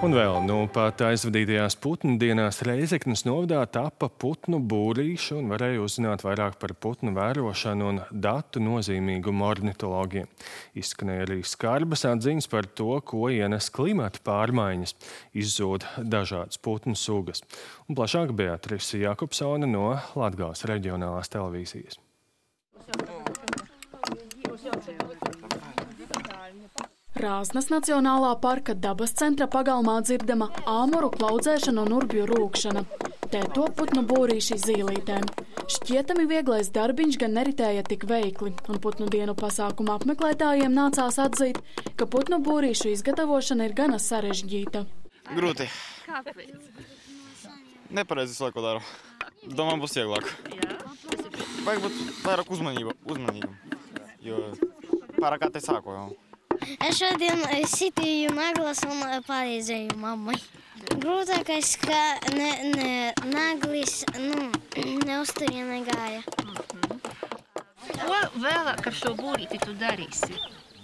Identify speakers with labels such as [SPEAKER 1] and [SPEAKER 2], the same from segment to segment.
[SPEAKER 1] Un vēl, pat aizvadītajās putnu dienās Reizeknes novadā tapa putnu būrīši un varēja uzzināt vairāk par putnu vērošanu un datu nozīmīgumu ornitologiem. Izskanēja arī skarbas atziņas par to, ko ienes klimata pārmaiņas, izzūd dažādas putnu sugas. Un plašāk Beatrice Jakobsone no Latgales reģionālās televīzijas.
[SPEAKER 2] Rāznas Nacionālā parka dabas centra pagalmā dzirdama āmuru klaudzēšana un urbju rūkšana. Te to putnu būrīši zīlītēm. Šķietami vieglais darbiņš gan neritēja tik veikli, un putnu dienu pasākuma apmeklētājiem nācās atzīt, ka putnu būrīšu izgatavošana ir gana sarežģīta.
[SPEAKER 3] Grūti.
[SPEAKER 4] Kāpēc?
[SPEAKER 3] Nepareizi visu laiku daru. Domāju, būs vieglāk. Vajag būt vairāk uzmanīgam, jo pārāk te sāku jau.
[SPEAKER 5] Es šodien sitīju naglas un palīdzēju mammai. Grūtākais, ka naglis neuzturienē gāja.
[SPEAKER 4] Ko vēlāk ar šo būrīti tu darīsi?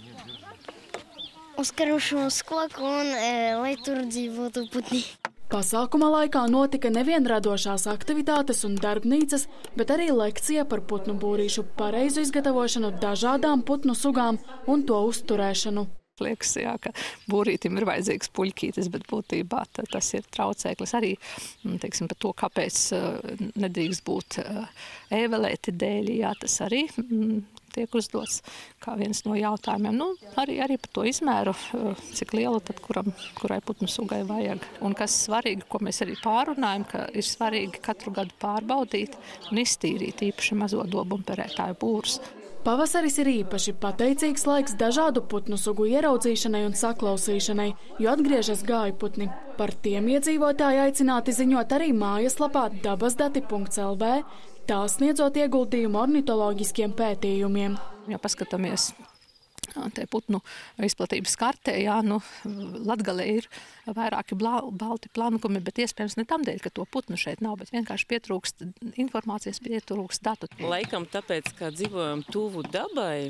[SPEAKER 5] Uzkarušu uz koku un lai tur dzīvotu putni.
[SPEAKER 2] Pasākuma laikā notika nevien radošās aktivitātes un darbnīcas, bet arī lekcija par putnu būrīšu pareizu izgatavošanu dažādām putnu sugām un to uzturēšanu.
[SPEAKER 6] Liekas, jā, ka būrītim ir vajadzīgs puļķītis, bet būtībā tas ir traucēklis arī, teiksim, par to, kāpēc nedrīkst būt ēvelēti dēļ, jā, tas arī tiek uzdots kā viens no jautājumiem. Arī par to izmēru, cik liela tad kurai putnu sugai vajag. Un kas svarīgi, ko mēs arī pārunājam, ka ir svarīgi katru gadu pārbaudīt un iztīrīt īpaši mazo dobumperētāju būrus.
[SPEAKER 2] Pavasaris ir īpaši pateicīgs laiks dažādu putnu sugu ieraudzīšanai un saklausīšanai, jo atgriežas gājputni. Par tiem iedzīvotāji aicināti ziņot arī mājaslapā dabasdati.lv, tā sniedzot ieguldījumu ornitoloģiskiem pētījumiem.
[SPEAKER 6] Ja paskatāmies te putnu izplatības kartē, Latgalē ir vairāki balti plankumi, bet iespējams ne tamdēļ, ka to putnu šeit nav, bet vienkārši pietrūkst informācijas, pietrūkst datu.
[SPEAKER 7] Laikam tāpēc, kā dzīvojam tuvu dabai,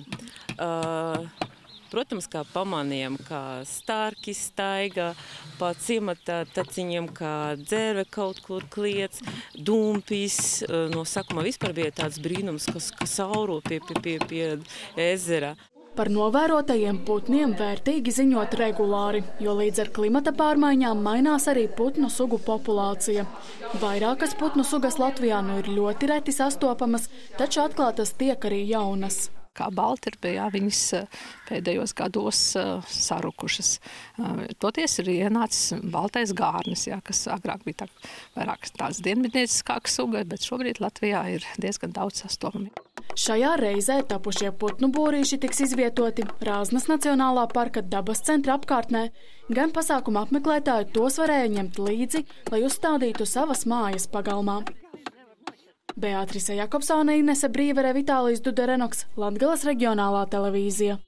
[SPEAKER 7] protams, kā pamanījām, kā stārki staigā pa ciemata taciņiem, kā dzērve kaut kur kliedz, dumpis. No sākuma vispār bija tāds brīnums, ka sauro pie ezera.
[SPEAKER 2] Par novērotajiem putniem vērtīgi ziņot regulāri, jo līdz ar klimata pārmaiņām mainās arī putnu sugu populācija. Vairākas putnu sugas Latvijā ir ļoti reti sastopamas, taču atklātas tiek arī jaunas.
[SPEAKER 6] Kā baltirpē, viņas pēdējos gados sarukušas. Toties ir ienācis baltais gārnis, kas agrāk bija vairāk tāds dienvidnieciskāks suga, bet šobrīd Latvijā ir diezgan daudz sastopami.
[SPEAKER 2] Šajā reizē tapušie putnu būrīši tiks izvietoti Rāznas Nacionālā parka dabas centra apkārtnē, gan pasākuma apmeklētāji tos varēja ņemt līdzi, lai uzstādītu savas mājas pagalmā. Beatrice Jakobsone, Inese Brīvere, Vitālijs Duderenoks, Latgales reģionālā televīzija.